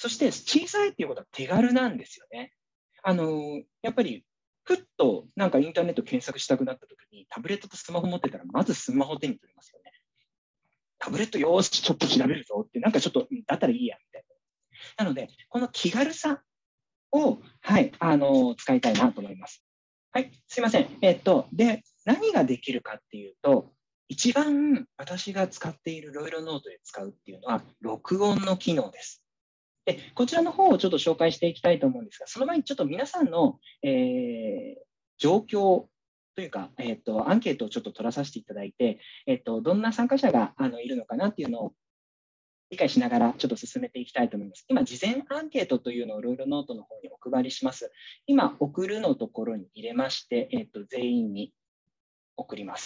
そして小さいっていうことは手軽なんですよね。やっぱり、ふっとなんかインターネット検索したくなったときに、タブレットとスマホ持ってたら、まずスマホ手に取りますよね。タブレットよーし、ちょっと調べるぞって、なんかちょっと、だったらいいや、みたいな。なので、この気軽さを、はい、使いたいなと思います。はい、すいません。で、何ができるかっていうと、一番私が使っているロイロノートで使うっていうのは、録音の機能です。で、こちらの方をちょっと紹介していきたいと思うんですが、その前にちょっと皆さんの、状況というか、アンケートをちょっと取らさせていただいて、どんな参加者がいるのかなっていうのを理解しながらちょっと進めていきたいと思います。今、事前アンケートというのをロイロノートの方にお配りします。今、送るのところに入れまして、全員に送ります。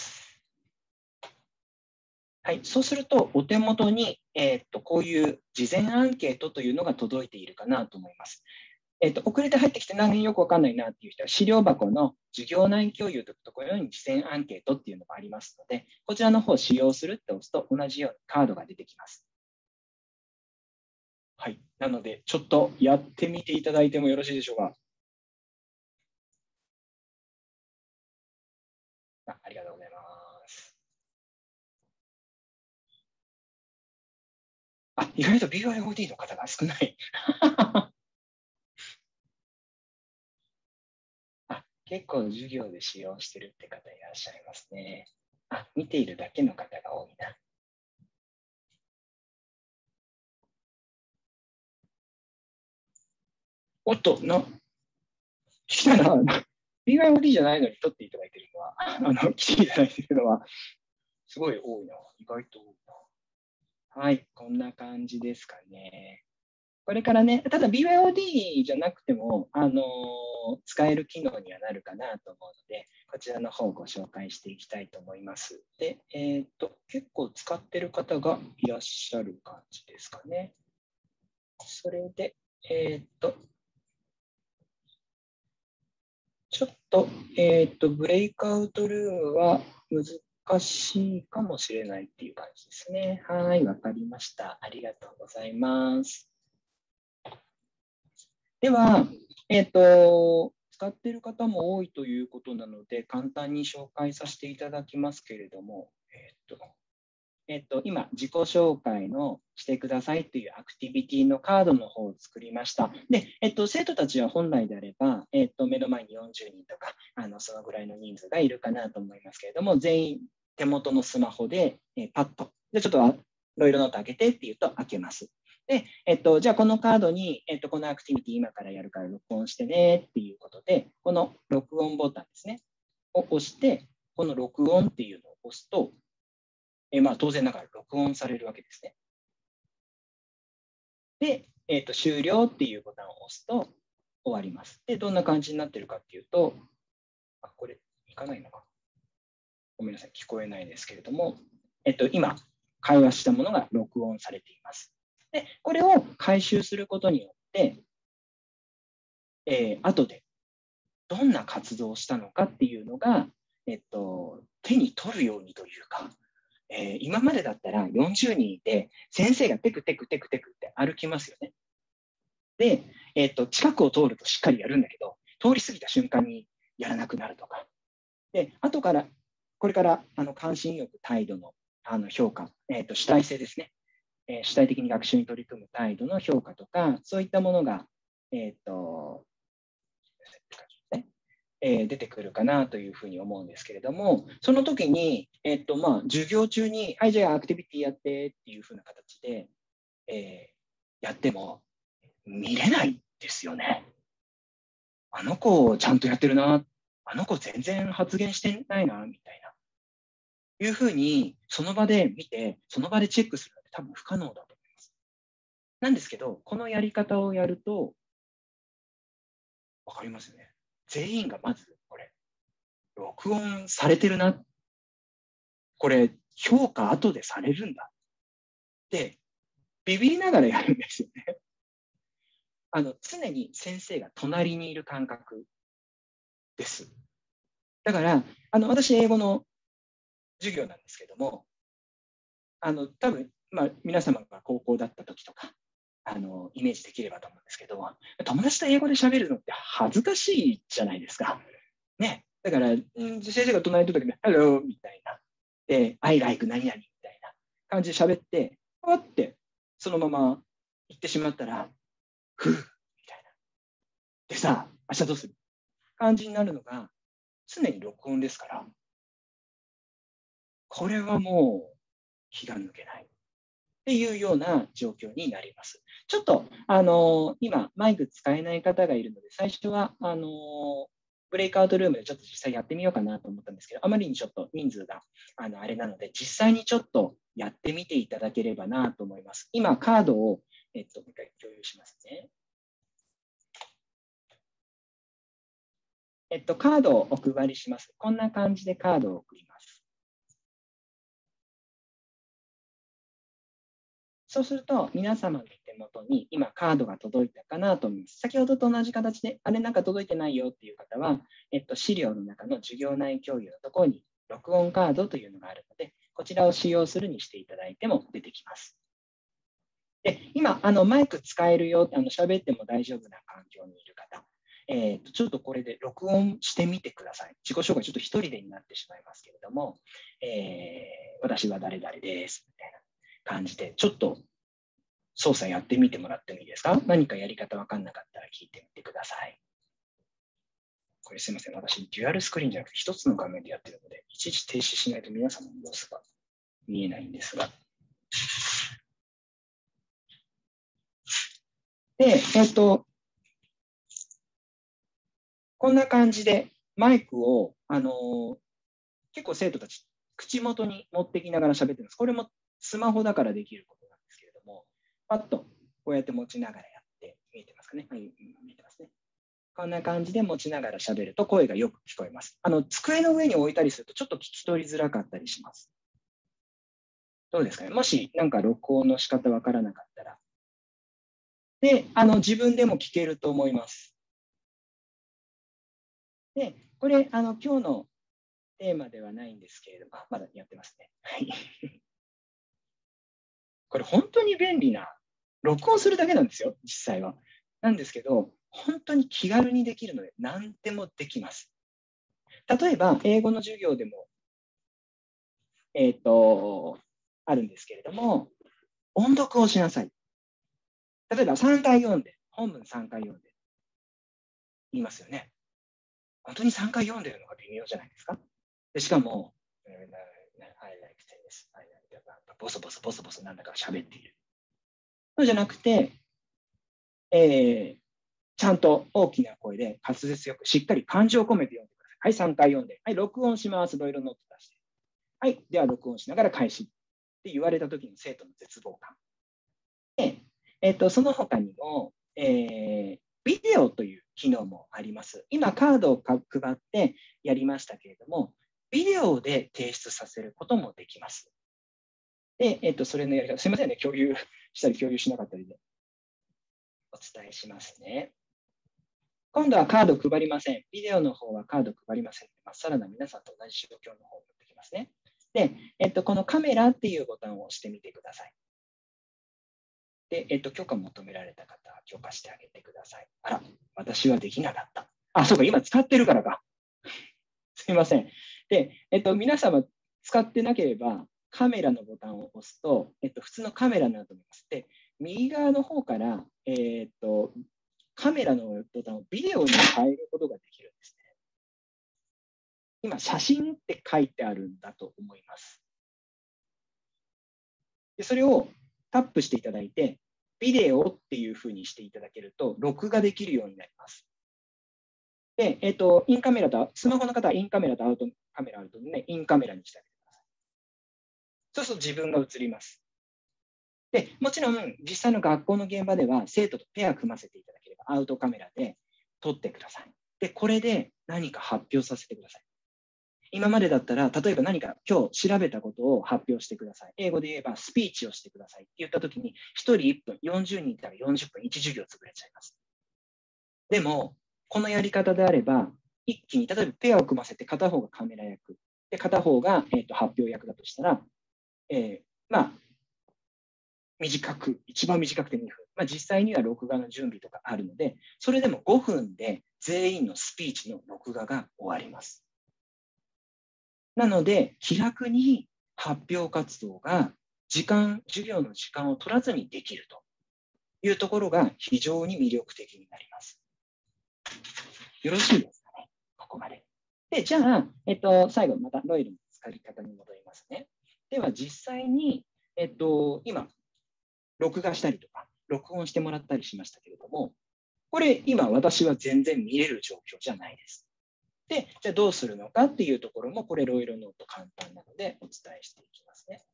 はい、そうすると、お手元に、こういう事前アンケートというのが届いているかなと思います。遅れて入ってきて何よくわかんないなっていう人は、資料箱の授業内共有というところに事前アンケートっていうのがありますので、こちらの方を使用するって押すと同じようにカードが出てきます。はい。なので、ちょっとやってみていただいてもよろしいでしょうか。ありがとうございます。意外と BYOD の方が少ない。結構授業で使用してるって方いらっしゃいますね。見ているだけの方が多いな。おっと、来たな。BYOD じゃないのに取っていただいているのは、来ていただいているのは、すごい多いな。意外と多いな。はい、こんな感じですかね。これからね、ただ BYOD じゃなくても、使える機能にはなるかなと思うので、こちらの方をご紹介していきたいと思います。で、結構使ってる方がいらっしゃる感じですかね。それで、ちょっと、ブレイクアウトルームは難しいかもしれないっていう感じですね。はい、わかりました。ありがとうございます。では、使っている方も多いということなので、簡単に紹介させていただきますけれども、今、自己紹介のしてくださいというアクティビティのカードの方を作りました。で、生徒たちは本来であれば、目の前に40人とか、そのぐらいの人数がいるかなと思いますけれども、全員手元のスマホで、パッと、で、ちょっとロイロノート開けてって言うと開けます。で、じゃあこのカードに、このアクティビティ今からやるから録音してねっていうことで、この録音ボタンですね、を押して、この録音っていうのを押すと、当然ながら録音されるわけですね。で、終了っていうボタンを押すと終わります。で、どんな感じになっているかっていうと、これ、いかないのか。ごめんなさい、聞こえないですけれども、今、会話したものが録音されています。で、これを回収することによって、後でどんな活動をしたのかっていうのが、手に取るようにというか、今までだったら40人いて、先生がテクテクテクテクって歩きますよね。で、近くを通るとしっかりやるんだけど、通り過ぎた瞬間にやらなくなるとか。で、後から、これから関心欲、態度の評価、主体性ですね。主体的に学習に取り組む態度の評価とか、そういったものが、出てくるかなというふうに思うんですけれども、その時に、授業中に、はい、じゃあアクティビティやってっていうふうな形で、やっても見れないですよね。あの子ちゃんとやってるな、あの子全然発言してないな、みたいな。いうふうに、その場で見て、その場でチェックするのって多分不可能だと思います。なんですけど、このやり方をやると、わかりますよね。全員がまず、これ、録音されてるな。これ、評価後でされるんだ。で、ビビりながらやるんですよね。常に先生が隣にいる感覚です。だから、私、英語の授業なんですけども、多分、皆様が高校だった時とか、 イメージできればと思うんですけど、友達と英語で喋るのって恥ずかしいじゃないですか。ね。だから、先生が隣にいた時に、Hello! みたいな。で、I like 何々みたいな感じで喋って、わって、そのまま行ってしまったら、ふぅみたいな。でさ、明日どうする感じになるのが、常に録音ですから、これはもう気が抜けない。っていうような状況になります。ちょっと、今、マイク使えない方がいるので、最初は、ブレイクアウトルームでちょっと実際やってみようかなと思ったんですけど、あまりにちょっと人数があれなので、実際にちょっとやってみていただければなと思います。今、カードを、もう一回共有しますね。カードをお配りします。こんな感じでカードを送ります。そうすると、皆様の手元に今カードが届いたかなと思います。先ほどと同じ形で、あれなんか届いてないよっていう方は、資料の中の授業内共有のところに録音カードというのがあるので、こちらを使用するにしていただいても出てきます。で、今、マイク使えるよ、喋っても大丈夫な環境にいる方、ちょっとこれで録音してみてください。自己紹介、ちょっと一人でになってしまいますけれども、私は誰々です、みたいな感じで、ちょっと操作やってみてもらってもいいですか？何かやり方わかんなかったら聞いてみてください。これすいません。私、デュアルスクリーンじゃなくて一つの画面でやってるので、一時停止しないと皆様の様子が見えないんですが。で、こんな感じでマイクを、結構生徒たち、口元に持ってきながら喋ってます。これもスマホだからできることなんですけれども、パッとこうやって持ちながらやって見えてますかね。はい、見えてますね。こんな感じで持ちながら喋ると声がよく聞こえます。机の上に置いたりするとちょっと聞き取りづらかったりします。どうですかね。もしなんか録音の仕方わからなかったら。で、自分でも聞けると思います。で、これ、今日のテーマではないんですけれども、まだやってますね。はい。これ本当に便利な、録音するだけなんですよ、実際は。なんですけど、本当に気軽にできるので、何でもできます。例えば、英語の授業でも、あるんですけれども、音読をしなさい。例えば3回読んで、本文3回読んで、言いますよね。本当に3回読んでるのが微妙じゃないですか。でしかも、ボソボソボソボソなんだか喋っている。そうじゃなくて、ちゃんと大きな声で滑舌よくしっかり感情を込めて読んでください。はい、3回読んで。はい、録音します。いろいろノート出して。はい、では録音しながら開始って言われた時の生徒の絶望感。で、その他にも、ビデオという機能もあります。今、カードを配ってやりましたけれども、ビデオで提出させることもできます。で、それのやり方、すみませんね、共有したり共有しなかったりで。お伝えしますね。今度はカード配りません。ビデオの方はカード配りません。まっさらな皆さんと同じ状況の方を持ってきますね。で、このカメラっていうボタンを押してみてください。で、許可求められた方は許可してあげてください。あら、私はできなかった。あ、そうか、今使ってるからか。すみません。で、皆様使ってなければ、カメラのボタンを押すと、普通のカメラになると思います。で、右側の方から、カメラのボタンをビデオに変えることができるんですね。今、写真って書いてあるんだと思います。で、それをタップしていただいて、ビデオっていうふうにしていただけると、録画できるようになります。で、インカメラと、スマホの方はインカメラとアウトカメラあるとね、インカメラにしてあげてください。そうすると自分が映ります。で、もちろん、実際の学校の現場では、生徒とペア組ませていただければ、アウトカメラで撮ってください。で、これで何か発表させてください。今までだったら、例えば何か今日調べたことを発表してください。英語で言えば、スピーチをしてくださいって言ったときに、1人1分、40人いたら40分、1授業潰れちゃいます。でも、このやり方であれば、一気に、例えばペアを組ませて、片方がカメラ役、で片方が、発表役だとしたら、まあ、一番短くて2分、 実際には録画の準備とかあるので、それでも5分で全員のスピーチの録画が終わります。なので、気楽に発表活動が授業の時間を取らずにできるというところが非常に魅力的になります。よろしいですかね、ここまで。で、じゃあ、最後またロイルの使い方に戻りますね。では、実際に、今、録画したりとか、録音してもらったりしましたけれども、これ、今、私は全然見れる状況じゃないです。で、じゃあどうするのかっていうところも、これ、ロイロノート簡単なのでお伝えしていきますね。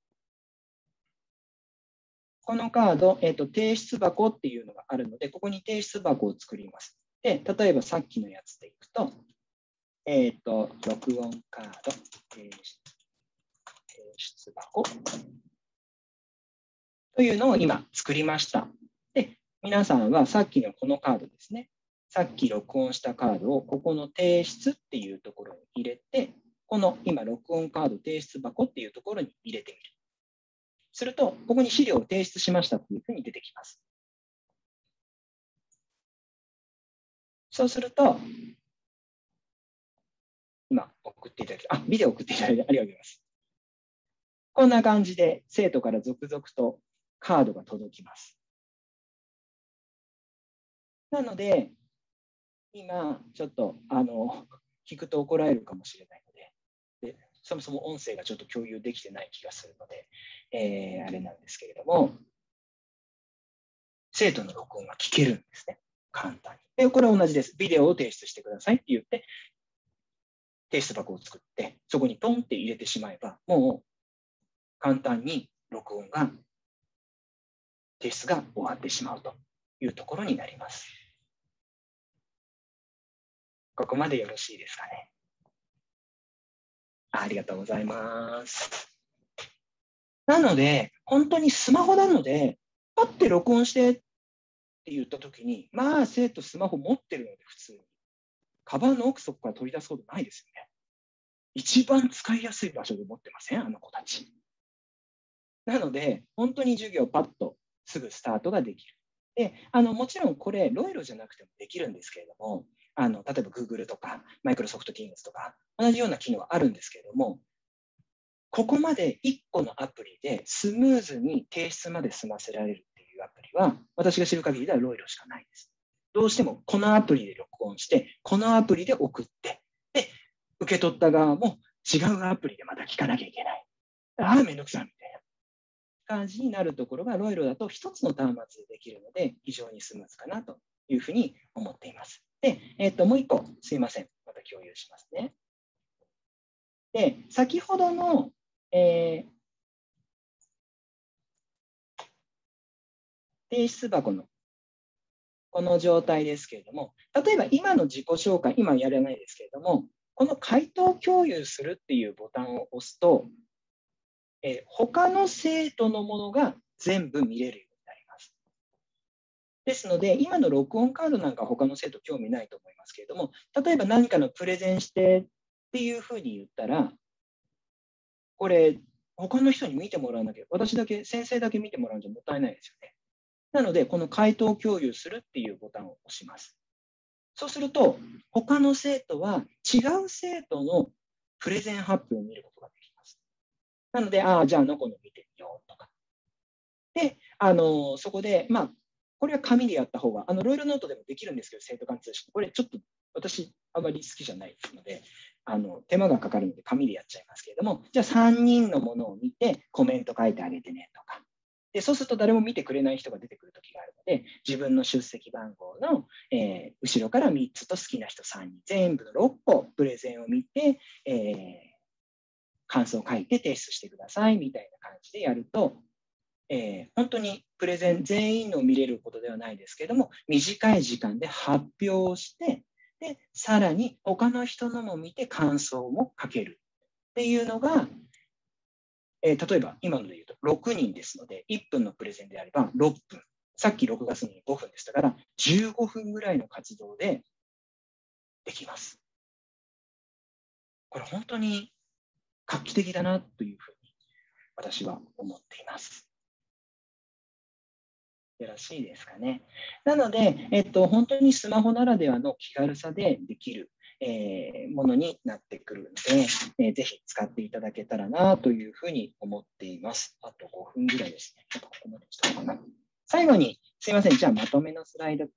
このカード、提出箱っていうのがあるので、ここに提出箱を作ります。で、例えばさっきのやつでいくと、録音カード、提出箱というのを今作りました。で、皆さんはさっきのこのカードですね。さっき録音したカードをここの提出っていうところに入れて、この今録音カード提出箱っていうところに入れてみる。すると、ここに資料を提出しましたというふうに出てきます。そうすると、今送っていただき、ビデオ送っていただいてありがとうございます。こんな感じで生徒から続々とカードが届きます。なので、今、ちょっと聞くと怒られるかもしれないので、そもそも音声がちょっと共有できてない気がするので、あれなんですけれども、生徒の録音が聞けるんですね、簡単に。で、これは同じです。ビデオを提出してくださいって言って、提出箱を作って、そこにポンって入れてしまえば、もう簡単に録音が、提出が終わってしまうというところになります。ここまでよろしいですかね。ありがとうございます。なので、本当にスマホなので、パッて録音してって言ったときに、生徒スマホ持ってるので、普通に。カバンの奥底から取り出すことないですよね。一番使いやすい場所で持ってません？あの子たち。なので、本当に授業パッとすぐスタートができる。で、もちろんこれ、ロイロじゃなくてもできるんですけれども、例えば Google とか、Microsoft Teams とか、同じような機能はあるんですけれども、ここまで1個のアプリでスムーズに提出まで済ませられるっていうアプリは、私が知る限りではロイロしかないです。どうしてもこのアプリで録音して、このアプリで送って、で、受け取った側も違うアプリでまた聞かなきゃいけない。めんどくさいみたいな感じになるところが、ロイロだと一つの端末でできるので、非常にスムーズかなというふうに思っています。で、もう一個、すいません。また共有しますね。で、先ほどの、提出箱のこの状態ですけれども、例えば今の自己紹介、今やらないですけれども、この回答共有するっていうボタンを押すと、他の生徒のものが全部見れるようになります。ですので、今の録音カードなんか他の生徒興味ないと思いますけれども、例えば何かのプレゼンしてっていうふうに言ったら、これ、他の人に見てもらわなきゃ、私だけ、先生だけ見てもらうんじゃもったいないですよね。なので、この回答共有するっていうボタンを押します。そうすると、他の生徒は違う生徒のプレゼン発表を見ることができます。なので、じゃああの子の見てみようとか。で、そこで、これは紙でやった方が、ロイヤルノートでもできるんですけど、生徒間通信。これちょっと私、あまり好きじゃないので、手間がかかるので紙でやっちゃいますけれども、じゃあ3人のものを見てコメント書いてあげてねとか。で、そうすると誰も見てくれない人が出てくるときがあるので、自分の出席番号の、後ろから3つと好きな人3人、全部の6個プレゼンを見て、感想を書いて提出してくださいみたいな感じでやると、本当にプレゼン全員の見れることではないですけども、短い時間で発表して、で、さらに他の人のも見て感想も書けるっていうのが、例えば今ので言うと6人ですので、1分のプレゼンであれば6分。さっき録画するのに5分でしたから、15分ぐらいの活動でできます。これ本当に画期的だなというふうに私は思っています。 よろしいですかね。なので、本当にスマホならではの気軽さでできる、ものになってくるので、ぜひ使っていただけたらなというふうに思っています。あと5分ぐらいですね。ちょっとここまでしたかな。最後に、すいません。じゃあ、まとめのスライド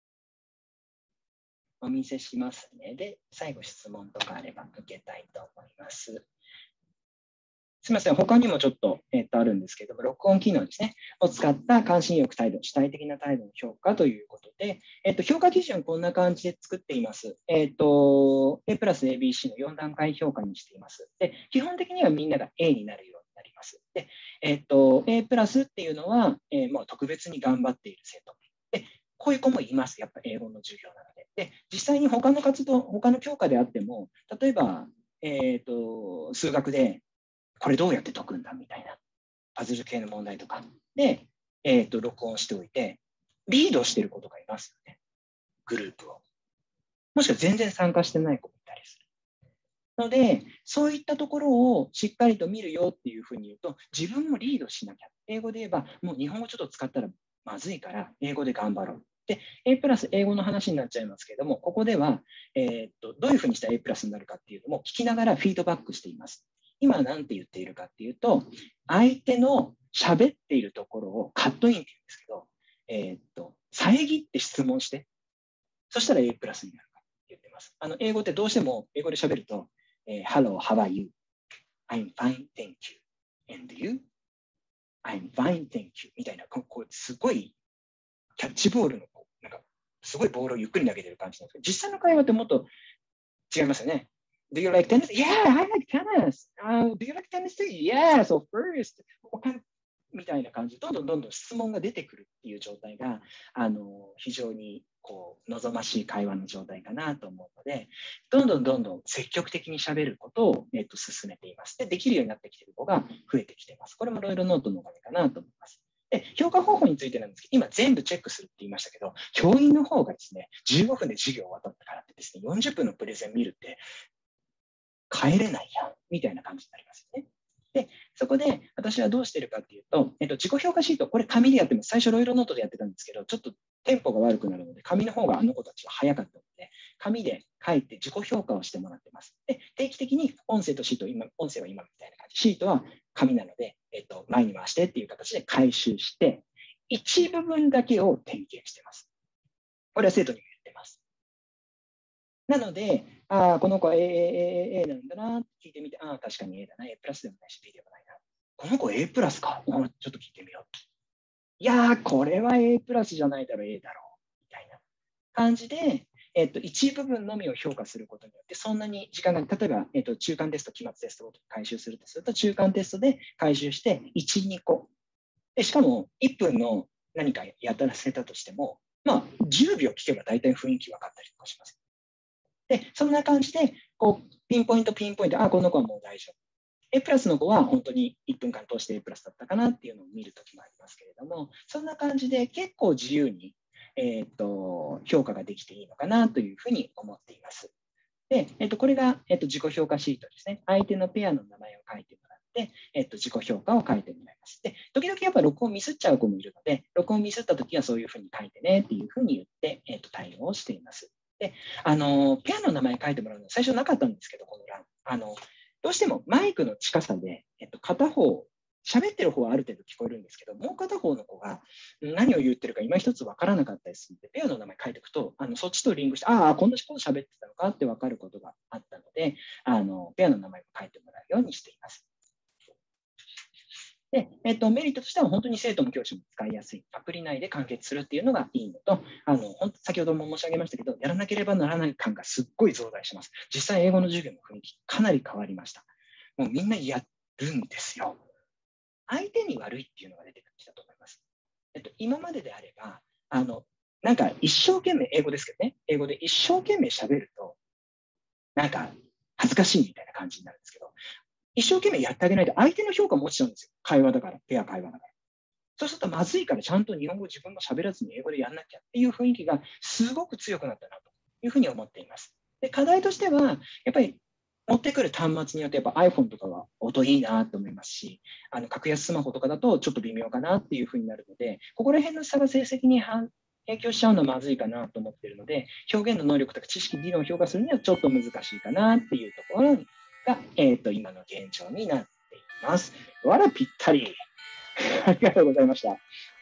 お見せしますね。で、最後質問とかあれば受けたいと思います。すみません、他にもちょっと、あるんですけども、録音機能ですね、を使った関心欲態度、主体的な態度の評価ということで、評価基準こんな感じで作っています。A プラス ABC の4段階評価にしています。で、基本的にはみんなが A になるようになります。で、A プラスっていうのは、もう特別に頑張っている生徒。で、こういう子もいます。やっぱり英語の授業なので。で、実際に他の活動、他の教科であっても、例えば、数学で、これどうやって解くんだみたいなパズル系の問題とかで、録音しておいて、リードしてる子とかいますよね。グループを。もしくは全然参加してない子もいたりする。ので、そういったところをしっかりと見るよっていうふうに言うと、自分もリードしなきゃ。英語で言えば、もう日本語ちょっと使ったらまずいから、英語で頑張ろう。で、A プラス英語の話になっちゃいますけれども、ここでは、どういうふうにしたら A プラスになるかっていうのも聞きながらフィードバックしています。今何て言っているかっていうと、相手の喋っているところをカットインって言うんですけど、遮って質問して、そしたら A プラスになるかって言ってます。英語ってどうしても英語で喋ると、Hello, how are you? I'm fine, thank you. And you? I'm fine, thank you. みたいな、こうすごいキャッチボールの、なんか、すごいボールをゆっくり投げてる感じなんですけど、実際の会話ってもっと違いますよね。Do you like tennis? Yeah, I like tennis. Do you like tennis too? Yes, of course. みたいな感じで、どんどん質問が出てくるっていう状態が、非常に望ましい会話の状態かなと思うので、どんどん積極的に喋ることを、進めています。で、できるようになってきている子が増えてきています。これもロイヤルノートのおかげかなと思います。で、評価方法についてなんですけど、今全部チェックするって言いましたけど、教員の方がですね、15分で授業終わったからってですね、40分のプレゼン見るって帰れないやん、みたいな感じになりますよね。で、そこで私はどうしてるかっていうと、自己評価シート、これ紙でやってます。最初ロイヤルノートでやってたんですけど、ちょっとテンポが悪くなるので、紙の方があの子たちは早かったので、紙で書いて自己評価をしてもらってます。で、定期的に音声とシート、音声は今みたいな感じ、シートは紙なので、前に回してっていう形で回収して、一部分だけを点検してます。これは生徒にも言ってます。なので、この子は A なんだなって聞いてみて、確かに A だな、A プラスでもないし、B でもないな。この子 A プラスか、ちょっと聞いてみよう。いやー、これは A プラスじゃないだろう、A だろう、みたいな感じで、一部分のみを評価することによって、そんなに時間が、例えば、中間テスト、期末テストを回収するとすると、中間テストで回収して1、2個。でしかも、1分の何かやらせたとしても、10秒聞けば大体雰囲気分かったりとかします。で、そんな感じで、ピンポイント、この子はもう大丈夫。A プラスの子は本当に1分間通して A プラスだったかなっていうのを見るときもありますけれども、そんな感じで結構自由に、評価ができていいのかなというふうに思っています。で、これが、自己評価シートですね。相手のペアの名前を書いてもらって、自己評価を書いてもらいます。で、時々やっぱ録音ミスっちゃう子もいるので、録音ミスったときはそういうふうに書いてねっていうふうに言って、対応をしています。で、ペアの名前書いてもらうのは最初なかったんですけど、この欄。どうしてもマイクの近さで、片方、喋ってる方はある程度聞こえるんですけど、もう片方の子が何を言ってるか今一つ分からなかったりするので、ペアの名前書いておくと、そっちとリンクして、こんなこと喋ってたのかって分かることがあったので、ペアの名前を書いてもらうようにしています。で、メリットとしては本当に生徒も教師も使いやすい。アプリ内で完結するっていうのがいいのと、先ほども申し上げましたけど、やらなければならない感がすっごい増大します。実際英語の授業の雰囲気かなり変わりました。もうみんなやるんですよ。相手に悪いっていうのが出てきたと思います。今までであれば、なんか一生懸命、英語ですけどね、英語で一生懸命喋ると、なんか恥ずかしいみたいな感じになるんですけど、一生懸命やってあげないと相手の評価も落ちちゃうんですよ。会話だから、ペア会話だから。そうするとまずいからちゃんと日本語自分も喋らずに英語でやんなきゃっていう雰囲気がすごく強くなったなというふうに思っています。で、課題としては、やっぱり持ってくる端末によってやっぱ iPhone とかは音いいなと思いますし、格安スマホとかだとちょっと微妙かなっていうふうになるので、ここら辺の差が成績に影響しちゃうのはまずいかなと思っているので、表現の能力とか知識、技能を評価するにはちょっと難しいかなっていうところが、今の現状になっています。わらぴったり。ありがとうございました。